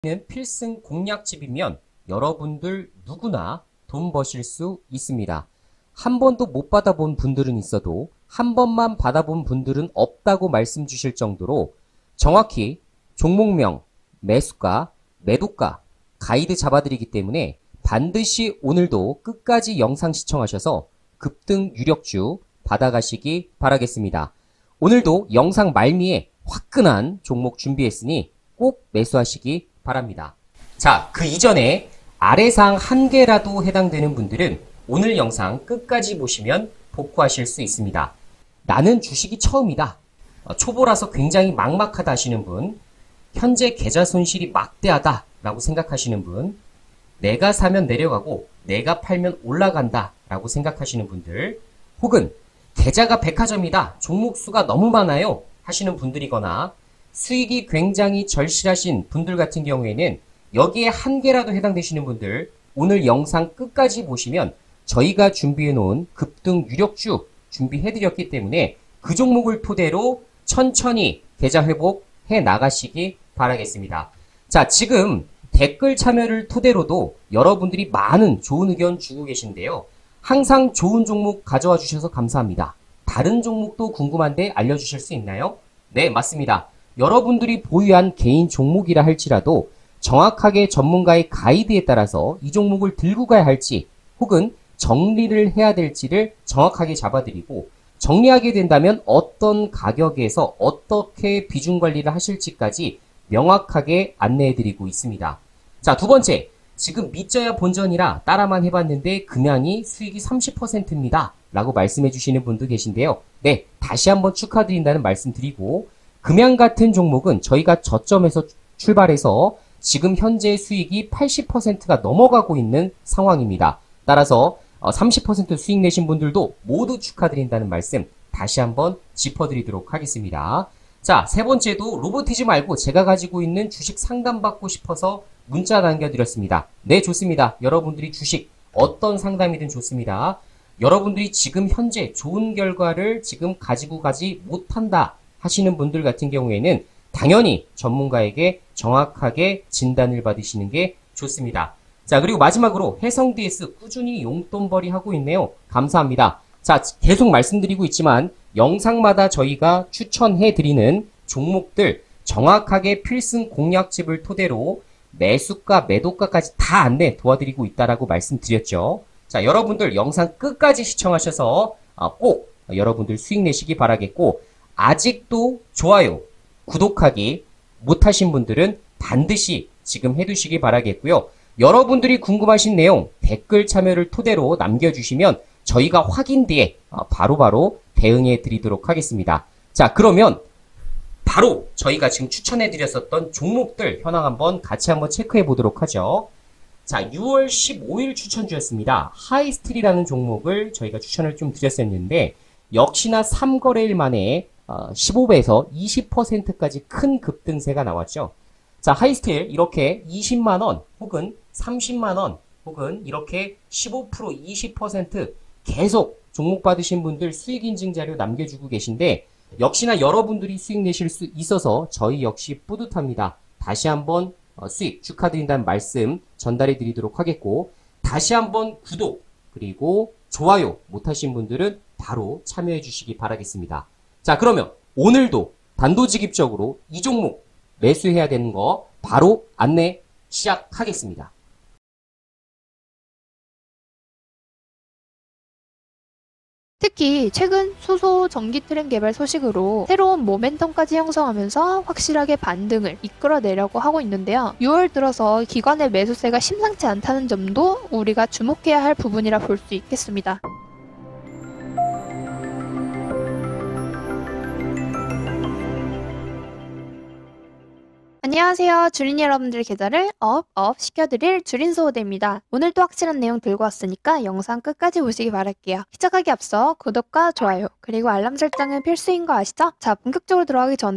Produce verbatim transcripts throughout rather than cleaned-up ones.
는 필승 공략집이면 여러분들 누구나 돈 버실 수 있습니다. 한 번도 못 받아본 분들은 있어도 한 번만 받아본 분들은 없다고 말씀 주실 정도로 정확히 종목명, 매수가, 매도가, 가이드 잡아드리기 때문에 반드시 오늘도 끝까지 영상 시청하셔서 급등 유력주 받아가시기 바라겠습니다. 오늘도 영상 말미에 화끈한 종목 준비했으니 꼭 매수하시기 바랍니다. 자, 그 이전에 아래상 한 개라도 해당되는 분들은 오늘 영상 끝까지 보시면 복구하실 수 있습니다. 나는 주식이 처음이다. 초보라서 굉장히 막막하다 하시는 분, 현재 계좌 손실이 막대하다 라고 생각하시는 분, 내가 사면 내려가고 내가 팔면 올라간다 라고 생각하시는 분들, 혹은 계좌가 백화점이다, 종목 수가 너무 많아요 하시는 분들이거나 수익이 굉장히 절실하신 분들 같은 경우에는 여기에 한 개라도 해당되시는 분들, 오늘 영상 끝까지 보시면 저희가 준비해 놓은 급등 유력주 준비해 드렸기 때문에 그 종목을 토대로 천천히 계좌 회복해 나가시기 바라겠습니다. 자, 지금 댓글 참여를 토대로도 여러분들이 많은 좋은 의견 주고 계신데요. 항상 좋은 종목 가져와 주셔서 감사합니다. 다른 종목도 궁금한데 알려주실 수 있나요? 네, 맞습니다. 여러분들이 보유한 개인 종목이라 할지라도 정확하게 전문가의 가이드에 따라서 이 종목을 들고 가야 할지 혹은 정리를 해야 될지를 정확하게 잡아드리고, 정리하게 된다면 어떤 가격에서 어떻게 비중 관리를 하실지까지 명확하게 안내해드리고 있습니다. 자, 두 번째, 지금 믿져야 본전이라 따라만 해봤는데 금양이 수익이 삼십 퍼센트입니다 라고 말씀해 주시는 분도 계신데요. 네, 다시 한번 축하드린다는 말씀 드리고, 금양 같은 종목은 저희가 저점에서 출발해서 지금 현재 수익이 팔십 퍼센트가 넘어가고 있는 상황입니다. 따라서 삼십 퍼센트 수익 내신 분들도 모두 축하드린다는 말씀 다시 한번 짚어드리도록 하겠습니다. 자, 세 번째도 로보티즘 말고 제가 가지고 있는 주식 상담받고 싶어서 문자 남겨드렸습니다. 네, 좋습니다. 여러분들이 주식 어떤 상담이든 좋습니다. 여러분들이 지금 현재 좋은 결과를 지금 가지고 가지 못한다 하시는 분들 같은 경우에는 당연히 전문가에게 정확하게 진단을 받으시는 게 좋습니다. 자, 그리고 마지막으로 해성디에스 꾸준히 용돈벌이 하고 있네요. 감사합니다. 자, 계속 말씀드리고 있지만 영상마다 저희가 추천해드리는 종목들 정확하게 필승 공략집을 토대로 매수가, 매도가까지 다 안내 도와드리고 있다라고 말씀드렸죠. 자, 여러분들 영상 끝까지 시청하셔서 꼭 여러분들 수익 내시기 바라겠고, 아직도 좋아요, 구독하기 못하신 분들은 반드시 지금 해두시기 바라겠고요. 여러분들이 궁금하신 내용 댓글 참여를 토대로 남겨주시면 저희가 확인 뒤에 바로바로 대응해 드리도록 하겠습니다. 자, 그러면 바로 저희가 지금 추천해 드렸었던 종목들 현황 한번 같이 한번 체크해 보도록 하죠. 자, 유월 십오일 추천주였습니다. 하이스틸이라는 종목을 저희가 추천을 좀 드렸었는데 역시나 삼 거래일 만에 십오 배에서 이십 퍼센트까지 큰 급등세가 나왔죠. 자, 하이스틸 이렇게 이십만 원 혹은 삼십만 원 혹은 이렇게 십오 퍼센트, 이십 퍼센트 계속 종목 받으신 분들 수익 인증 자료 남겨주고 계신데 역시나 여러분들이 수익 내실 수 있어서 저희 역시 뿌듯합니다. 다시 한번 수익 축하드린다는 말씀 전달해 드리도록 하겠고, 다시 한번 구독 그리고 좋아요 못하신 분들은 바로 참여해 주시기 바라겠습니다. 자, 그러면 오늘도 단도직입적으로 이 종목 매수해야 되는 거 바로 안내 시작하겠습니다. 특히 최근 수소 전기 트램 개발 소식으로 새로운 모멘텀까지 형성하면서 확실하게 반등을 이끌어내려고 하고 있는데요. 유월 들어서 기관의 매수세가 심상치 않다는 점도 우리가 주목해야 할 부분이라 볼 수 있겠습니다. 안녕하세요. 주린 여러분들 계좌를 업, 업 시켜드릴 주린소호대입니다. 오늘도 확실한 내용 들고 왔으니까 영상 끝까지 보시기 바랄게요. 시작하기 앞서 구독과 좋아요, 그리고 알람 설정은 필수인 거 아시죠? 자, 본격적으로 들어가기 전에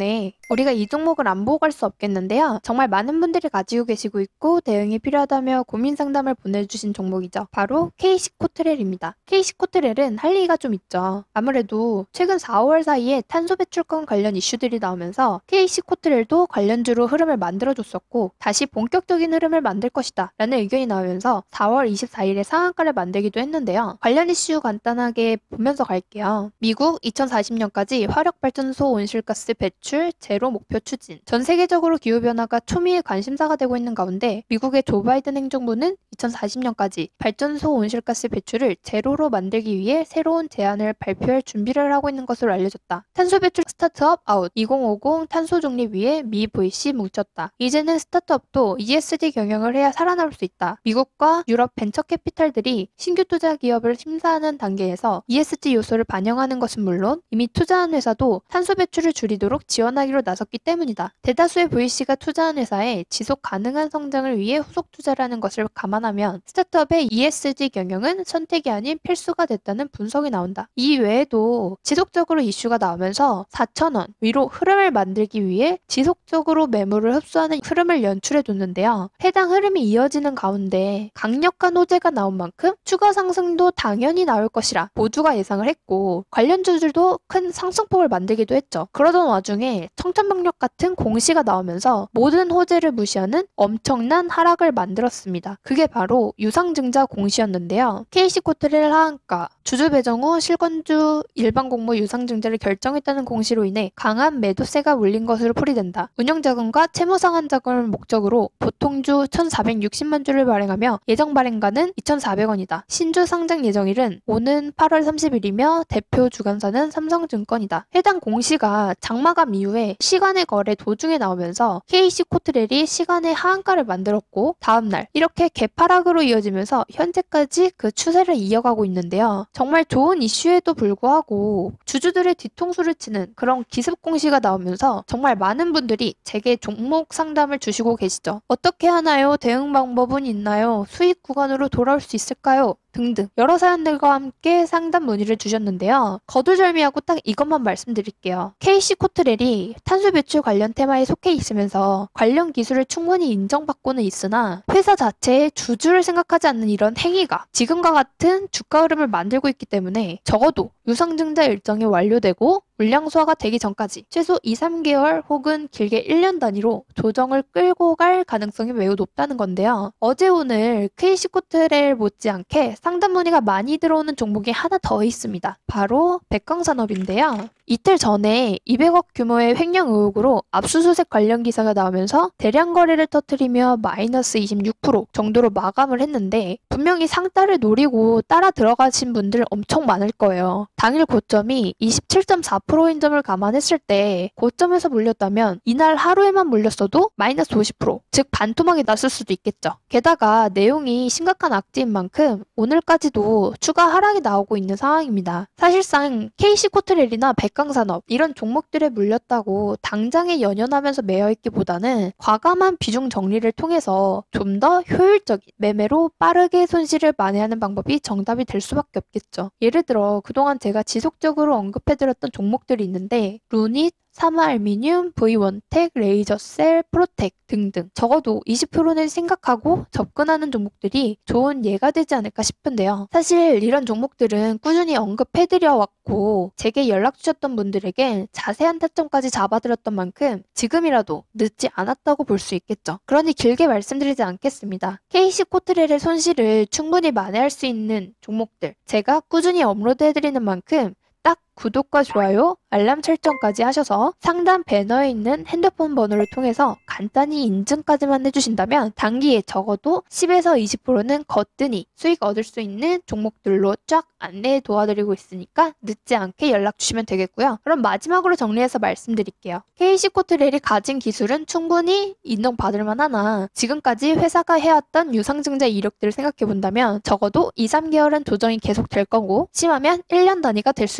우리가 이 종목을 안 보고 갈 수 없겠는데요. 정말 많은 분들이 가지고 계시고 있고 대응이 필요하다며 고민 상담을 보내주신 종목이죠. 바로 케이씨코트렐입니다. 케이씨코트렐은 할 얘기가 좀 있죠. 아무래도 최근 사월 사이에 탄소 배출권 관련 이슈들이 나오면서 케이씨코트렐도 관련주로 흐름을 만들어줬었고 다시 본격적인 흐름을 만들 것이다 라는 의견이 나오면서 사월 이십사일에 상한가를 만들기도 했는데요. 관련 이슈 간단하게 보면서 갈게요. 미국 이천사십년까지 화력발전소 온실가스 배출 제로 목표 추진. 전 세계적으로 기후변화가 초미의 관심사가 되고 있는 가운데 미국의 조 바이든 행정부는 이천사십년까지 발전소 온실가스 배출을 제로로 만들기 위해 새로운 제안을 발표할 준비를 하고 있는 것으로 알려졌다. 탄소 배출 스타트업 아웃. 이천오십 탄소 중립 위해 미 브이씨 뭉쳤다. 이제는 스타트업도 이에스지 경영을 해야 살아남을 수 있다. 미국과 유럽 벤처 캐피탈들이 신규 투자 기업을 심사하는 단계에서 이에스지 요소를 반영하는 것은 물론 이미 투자한 회사도 탄소 배출을 줄이도록 지원하기로 나섰기 때문이다. 대다수의 브이씨가 투자한 회사에 지속 가능한 성장을 위해 후속 투자라는 것을 감안하면 스타트업의 이에스지 경영은 선택이 아닌 필수가 됐다는 분석이 나온다. 이 외에도 지속적으로 이슈가 나오면서 사천원 위로 흐름을 만들기 위해 지속적으로 매물을 흡수하는 흐름을 연출해뒀는데요. 해당 흐름이 이어지는 가운데 강력한 호재가 나온 만큼 추가 상승도 당연히 나올 것이라 모두가 예상을 했고 관련주들도 큰 상승폭을 만들기도 했죠. 그러던 와중에 청천벽력 같은 공시가 나오면서 모든 호재를 무시하는 엄청난 하락을 만들었습니다. 그게 바로 유상증자 공시였는데요. 케이씨코트렐 하한가, 주주 배정 후 실권주 일반 공모 유상증자를 결정했다는 공시로 인해 강한 매도세가 울린 것으로 풀이된다. 운영자금과 채무상환 자금을 목적으로 보통주 천사백육십만 주를 발행하며 예정 발행가는 이천사백원이다. 신주 상장 예정일은 오는 팔월 삼십일이며 대표 주관사는 삼성증권이다. 해당 공시가 장마감 이후에 시간의 거래 도중에 나오면서 케이씨코트렐이 시간의 하한가를 만들었고 다음날 이렇게 개파락으로 이어지면서 현재까지 그 추세를 이어가고 있는데요. 정말 좋은 이슈에도 불구하고 주주들의 뒤통수를 치는 그런 기습 공시가 나오면서 정말 많은 분들이 제게 종목 상담을 주시고 계시죠. 어떻게 하나요? 대응 방법은 있나요? 수익 구간으로 돌아올 수 있을까요? 등등 여러 사연들과 함께 상담 문의를 주셨는데요. 거두절미하고 딱 이것만 말씀드릴게요. 케이씨코트렐이 탄소 배출 관련 테마에 속해 있으면서 관련 기술을 충분히 인정받고는 있으나 회사 자체의 주주를 생각하지 않는 이런 행위가 지금과 같은 주가 흐름을 만들고 있기 때문에 적어도 유상증자 일정이 완료되고 물량 소화가 되기 전까지 최소 이, 삼개월 혹은 길게 일 년 단위로 조정을 끌고 갈 가능성이 매우 높다는 건데요. 어제 오늘 케이씨코트렐 못지않게 상담 문의가 많이 들어오는 종목이 하나 더 있습니다. 바로 백광산업인데요. 이틀 전에 이백억 규모의 횡령 의혹으로 압수수색 관련 기사가 나오면서 대량 거래를 터뜨리며 마이너스 이십육 퍼센트 정도로 마감을 했는데 분명히 상따를 노리고 따라 들어가신 분들 엄청 많을 거예요. 당일 고점이 이십칠 점 사 퍼센트인 점을 감안했을 때 고점에서 물렸다면 이날 하루에만 물렸어도 마이너스 오십 퍼센트 즉 반토막이 났을 수도 있겠죠. 게다가 내용이 심각한 악재인 만큼 오늘까지도 추가 하락이 나오고 있는 상황입니다. 사실상 케이씨코트렐이나 백광산업 이런 종목들에 물렸다고 당장에 연연하면서 매여있기보다는 과감한 비중 정리를 통해서 좀 더 효율적인 매매로 빠르게 손실을 만회하는 방법이 정답이 될 수밖에 없겠죠. 예를 들어 그동안 제가 지속적으로 언급해드렸던 종목들이 있는데 루닛, 사마알미늄, 브이원텍, 레이저셀, 프로텍 등등 적어도 이십 퍼센트는 생각하고 접근하는 종목들이 좋은 예가 되지 않을까 싶은데요. 사실 이런 종목들은 꾸준히 언급해드려 왔고 제게 연락 주셨던 분들에게 자세한 타점까지 잡아드렸던 만큼 지금이라도 늦지 않았다고 볼 수 있겠죠. 그러니 길게 말씀드리지 않겠습니다. 케이씨코트렐의 손실을 충분히 만회할 수 있는 종목들 제가 꾸준히 업로드해드리는 만큼 딱 구독과 좋아요, 알람 설정까지 하셔서 상단 배너에 있는 핸드폰 번호를 통해서 간단히 인증까지만 해주신다면 단기에 적어도 십에서 이십 퍼센트는 거뜬히 수익 얻을 수 있는 종목들로 쫙 안내해 도와드리고 있으니까 늦지 않게 연락 주시면 되겠고요. 그럼 마지막으로 정리해서 말씀드릴게요. 케이씨코트렐이 가진 기술은 충분히 인정받을 만하나 지금까지 회사가 해왔던 유상증자 이력들을 생각해본다면 적어도 이, 삼개월은 조정이 계속 될 거고 심하면 일 년 단위가 될 수 있다.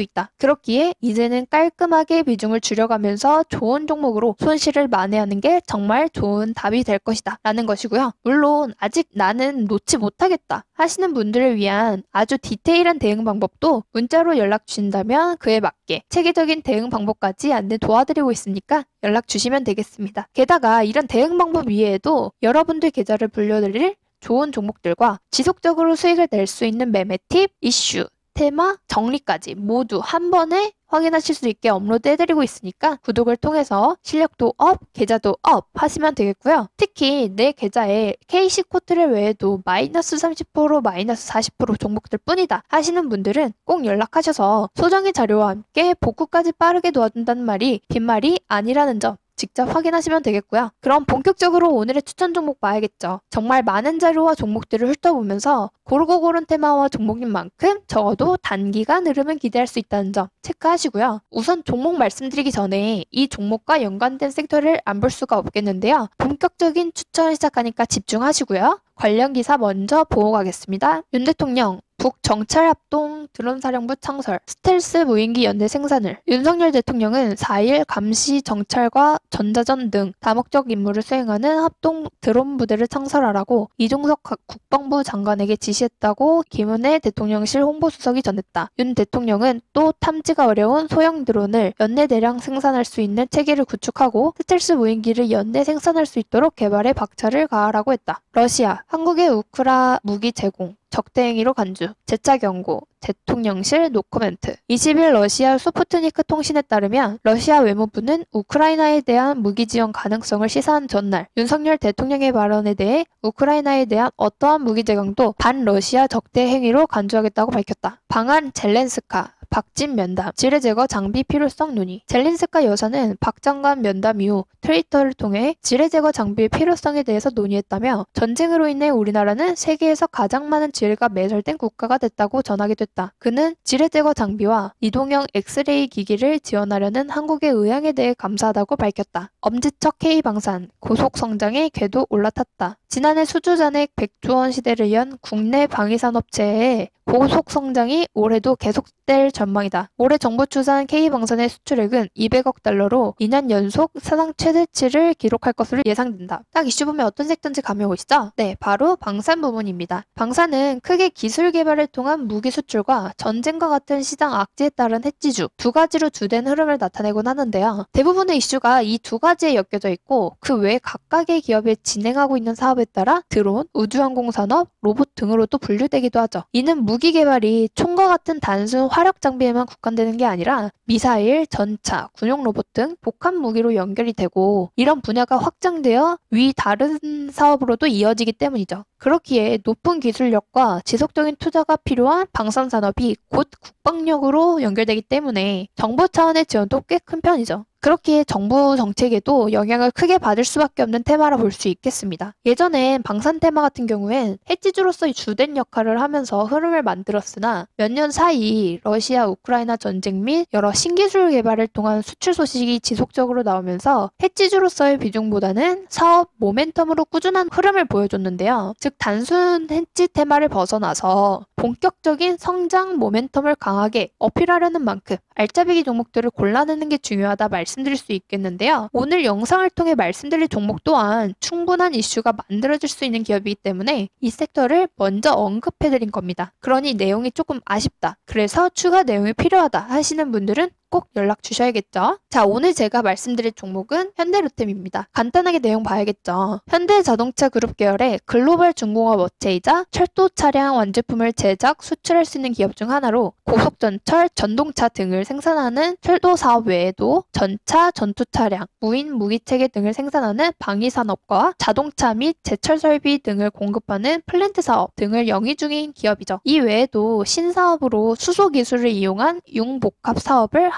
그렇기에 이제는 깔끔하게 비중을 줄여가면서 좋은 종목으로 손실을 만회하는 게 정말 좋은 답이 될 것이다 라는 것이고요. 물론 아직 나는 놓지 못하겠다 하시는 분들을 위한 아주 디테일한 대응 방법도 문자로 연락 주신다면 그에 맞게 체계적인 대응 방법까지 안내 도와드리고 있으니까 연락 주시면 되겠습니다. 게다가 이런 대응 방법 이외에도 여러분들 계좌를 불려드릴 좋은 종목들과 지속적으로 수익을 낼 수 있는 매매 팁, 이슈, 테마, 정리까지 모두 한 번에 확인하실 수 있게 업로드해드리고 있으니까 구독을 통해서 실력도 업, 계좌도 업 하시면 되겠고요. 특히 내 계좌에 케이씨 코트를 외에도 마이너스 삼십 퍼센트, 마이너스 사십 퍼센트 종목들 뿐이다 하시는 분들은 꼭 연락하셔서 소정의 자료와 함께 복구까지 빠르게 도와준다는 말이 빈말이 아니라는 점 직접 확인하시면 되겠고요. 그럼 본격적으로 오늘의 추천 종목 봐야겠죠. 정말 많은 자료와 종목들을 훑어보면서 고르고 고른 테마와 종목인 만큼 적어도 단기간 흐름은 기대할 수 있다는 점 체크하시고요. 우선 종목 말씀드리기 전에 이 종목과 연관된 섹터를 안 볼 수가 없겠는데요. 본격적인 추천을 시작하니까 집중하시고요. 관련 기사 먼저 보고 가겠습니다. 윤 대통령 북정찰합동 드론사령부 창설, 스텔스 무인기 연대 생산을. 윤석열 대통령은 사 일 감시 정찰과 전자전 등 다목적 임무를 수행하는 합동 드론 부대를 창설하라고 이종석 국방부 장관에게 지시했다고 김은혜 대통령실 홍보수석이 전했다. 윤 대통령은 또 탐지가 어려운 소형 드론을 연내 대량 생산할 수 있는 체계를 구축하고 스텔스 무인기를 연내 생산할 수 있도록 개발에 박차를 가하라고 했다. 러시아, 한국의 우크라 무기 제공, 적대 행위로 간주, 재차 경고, 대통령실 노코멘트. 이십 일 러시아 스푸트니크 통신에 따르면 러시아 외무부는 우크라이나에 대한 무기 지원 가능성을 시사한 전날 윤석열 대통령의 발언에 대해 우크라이나에 대한 어떠한 무기 제공도 반러시아 적대 행위로 간주하겠다고 밝혔다. 방한 젤렌스카 박진 면담, 지뢰 제거 장비 필요성 논의. 젤렌스카 여사는 박 장관 면담 이후 트위터를 통해 지뢰 제거 장비의 필요성에 대해서 논의했다며 전쟁으로 인해 우리나라는 세계에서 가장 많은 지뢰가 매설된 국가가 됐다고 전하게 됐다. 그는 지뢰 제거 장비와 이동형 엑스레이 기기를 지원하려는 한국의 의향에 대해 감사하다고 밝혔다. 엄지척 K방산, 고속 성장의 궤도 올라탔다. 지난해 수주 잔액 백조 원 시대를 연 국내 방위산업체의 고속 성장이 올해도 계속될 전망이다. 올해 정부 추산 K방산의 수출액은 이백억 달러로 이 년 연속 사상 최대치를 기록할 것으로 예상된다. 딱 이슈 보면 어떤 섹터인지 감이 오시죠? 네, 바로 방산 부문입니다. 방산은 크게 기술 개발을 통한 무기 수출과 전쟁과 같은 시장 악재에 따른 해지주 두 가지로 주된 흐름을 나타내곤 하는데요. 대부분의 이슈가 이 두 가지에 엮여져 있고 그 외 각각의 기업이 진행하고 있는 사업에 따라 드론, 우주항공산업, 로봇 등으로도 분류되기도 하죠. 이는 무기 개발이 총과 같은 단순 화력 장비에만 국한되는 게 아니라 미사일, 전차, 군용 로봇 등 복합 무기로 연결이 되고 이런 분야가 확장되어 위 다른 사업으로도 이어지기 때문이죠. 그렇기에 높은 기술력과 지속적인 투자가 필요한 방산산업이 곧 국방력으로 연결되기 때문에 정부 차원의 지원도 꽤 큰 편이죠. 그렇기에 정부 정책에도 영향을 크게 받을 수밖에 없는 테마라 볼 수 있겠습니다. 예전엔 방산 테마 같은 경우엔 해지주로서의 주된 역할을 하면서 흐름을 만들었으나 몇 년 사이 러시아 우크라이나 전쟁 및 여러 신기술 개발을 통한 수출 소식이 지속적으로 나오면서 해지주로서의 비중보다는 사업 모멘텀으로 꾸준한 흐름을 보여줬는데요. 즉 단순 해지 테마를 벗어나서 본격적인 성장 모멘텀을 강하게 어필하려는 만큼 알짜배기 종목들을 골라내는 게 중요하다 말씀드릴 수 있겠는데요. 오늘 영상을 통해 말씀드릴 종목 또한 충분한 이슈가 만들어질 수 있는 기업이기 때문에 이 섹터를 먼저 언급해드린 겁니다. 그러니 내용이 조금 아쉽다, 그래서 추가 내용이 필요하다 하시는 분들은 꼭 연락 주셔야겠죠. 자, 오늘 제가 말씀드릴 종목은 현대로템입니다. 간단하게 내용 봐야겠죠. 현대자동차 그룹 계열의 글로벌 중공업 업체이자 철도 차량 완제품을 제작, 수출할 수 있는 기업 중 하나로 고속전철, 전동차 등을 생산하는 철도 사업 외에도 전차, 전투차량, 무인 무기체계 등을 생산하는 방위산업과 자동차 및 제철 설비 등을 공급하는 플랜트 사업 등을 영위 중인 기업이죠. 이 외에도 신사업으로 수소 기술을 이용한 융복합 사업을 한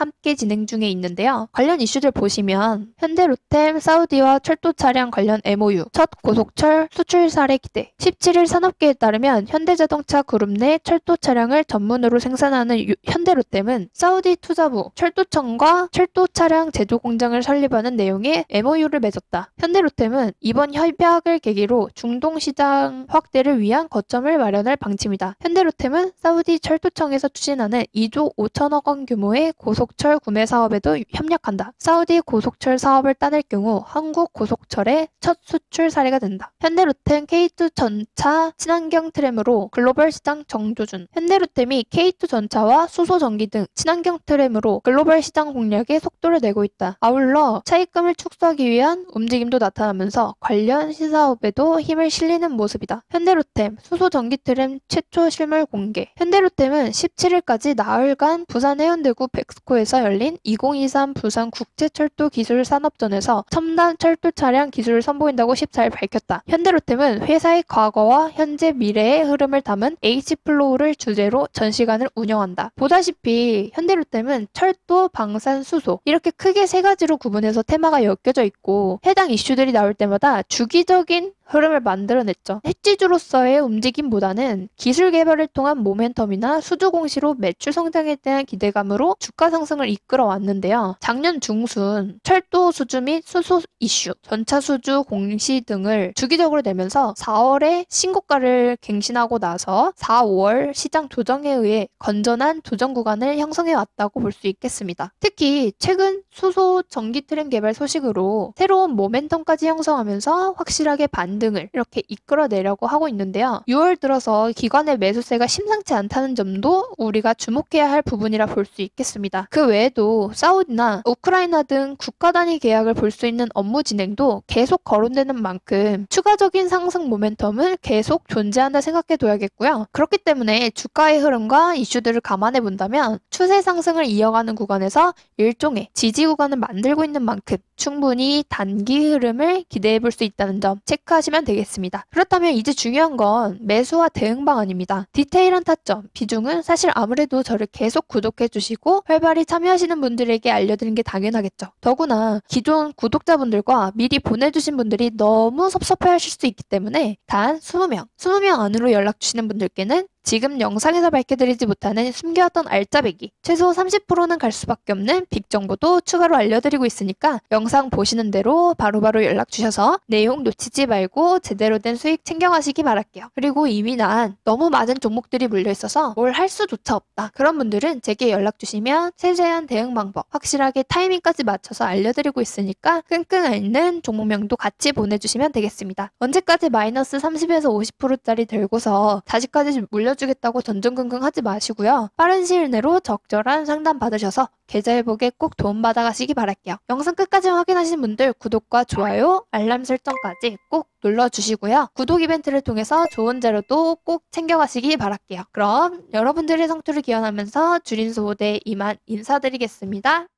함께 진행 중에 있는데요. 관련 이슈들 보시면 현대로템 사우디와 철도 차량 관련 엠오유, 첫 고속철 수출 사례 기대. 십칠 일 산업계에 따르면 현대자동차 그룹 내 철도 차량을 전문으로 생산하는 유- 현대로템은 사우디 투자부, 철도청과 철도 차량 제조 공장을 설립하는 내용의 엠오유를 맺었다. 현대로템은 이번 협약을 계기로 중동 시장 확대를 위한 거점을 마련할 방침이다. 현대로템은 사우디 철도청에서 추진하는 이조 오천억 원 규모의 고속철 구매 사업에도 협력한다. 사우디 고속철 사업을 따낼 경우 한국 고속철의 첫 수출 사례가 된다. 현대로템 케이투 전차 친환경 트램으로 글로벌 시장 정조준. 현대로템이 케이투 전차와 수소 전기 등 친환경 트램으로 글로벌 시장 공략에 속도를 내고 있다. 아울러 차입금을 축소하기 위한 움직임도 나타나면서 관련 신사업에도 힘을 실리는 모습이다. 현대로템 수소 전기 트램 최초 실물 공개. 현대로템은 십칠 일까지 나흘간 부산 해운대구 백스코에서 열린 이천이십삼 부산 국제철도 기술산업전에서 첨단 철도 차량 기술을 선보인다고 십사 일 밝혔다. 현대로템은 회사의 과거와 현재 미래의 흐름을 담은 H플로우를 주제로 전시관을 운영한다. 보다시피 현대로템은 철도, 방산, 수소 이렇게 크게 세 가지로 구분해서 테마가 엮여져 있고 해당 이슈들이 나올 때마다 주기적인 흐름을 만들어냈죠. 핵지주로서의 움직임보다는 기술 개발을 통한 모멘텀이나 수주 공시로 매출 성장에 대한 기대감으로 주가 상승을 이끌어 왔는데요. 작년 중순 철도 수주 및 수소 이슈, 전차 수주 공시 등을 주기적으로 내면서 사월에 신고가를 갱신하고 나서 사, 오월 시장 조정에 의해 건전한 조정 구간을 형성해 왔다고 볼 수 있겠습니다. 특히 최근 수소 전기 트램 개발 소식으로 새로운 모멘텀까지 형성하면서 확실하게 반 등을 이렇게 이끌어내려고 하고 있는데요. 유월 들어서 기관의 매수세가 심상치 않다는 점도 우리가 주목해야 할 부분이라 볼 수 있겠습니다. 그 외에도 사우디나 우크라이나 등 국가 단위 계약을 볼 수 있는 업무 진행도 계속 거론되는 만큼 추가적인 상승 모멘텀은 계속 존재한다 생각해 둬야겠고요. 그렇기 때문에 주가의 흐름과 이슈들을 감안해 본다면 추세 상승을 이어가는 구간에서 일종의 지지 구간을 만들고 있는 만큼 충분히 단기 흐름을 기대해 볼 수 있다는 점 체크하시면 되겠습니다. 그렇다면 이제 중요한 건 매수와 대응 방안입니다. 디테일한 타점, 비중은 사실 아무래도 저를 계속 구독해 주시고 활발히 참여하시는 분들에게 알려드리는 게 당연하겠죠. 더구나 기존 구독자분들과 미리 보내주신 분들이 너무 섭섭해 하실 수 있기 때문에 단 이십 명, 이십 명 안으로 연락 주시는 분들께는 지금 영상에서 밝혀드리지 못하는 숨겨왔던 알짜배기, 최소 삼십 퍼센트는 갈 수밖에 없는 빅 정보도 추가로 알려드리고 있으니까 영상 보시는 대로 바로바로 연락 주셔서 내용 놓치지 말고 제대로 된 수익 챙겨가시기 바랄게요. 그리고 이미 난 너무 많은 종목들이 물려있어서 뭘 할 수조차 없다. 그런 분들은 제게 연락 주시면 세세한 대응 방법, 확실하게 타이밍까지 맞춰서 알려드리고 있으니까 끙끙 앓는 종목명도 같이 보내주시면 되겠습니다. 언제까지 마이너스 삼십에서 오십 퍼센트짜리 들고서 다시까지 물려 주겠다고 전전긍긍 하지 마시고요. 빠른 시일 내로 적절한 상담 받으셔서 계좌 회복에 꼭 도움받아 가시기 바랄게요. 영상 끝까지 확인하신 분들 구독과 좋아요, 알람 설정까지 꼭 눌러주시고요. 구독 이벤트를 통해서 좋은 자료도 꼭 챙겨가시기 바랄게요. 그럼 여러분들의 성투를 기원하면서 주린소호대 이만 인사드리겠습니다.